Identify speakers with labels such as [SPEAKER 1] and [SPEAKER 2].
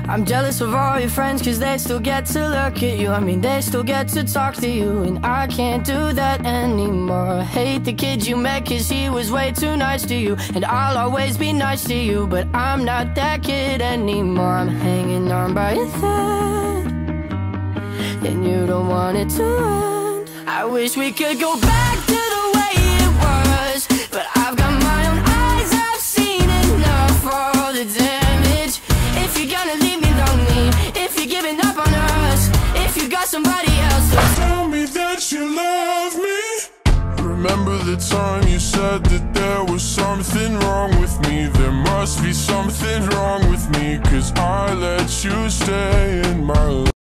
[SPEAKER 1] I'm jealous of all your friends, cause they still get to look at you. I mean, they still get to talk to you, and I can't do that anymore. I hate the kid you met, cause he was way too nice to you, and I'll always be nice to you, but I'm not that kid anymore. I'm hanging on by a thread, and you don't want it to end. I wish we could go back to the way it was, but I've got my own eyes, I've seen enough for all the damage. If you're gonna leave me lonely, if you're giving up on us, if you got somebody else,
[SPEAKER 2] tell me that you love me. Remember the time you said that there was something wrong with me. There must be something wrong with me, cause I let you stay in my life.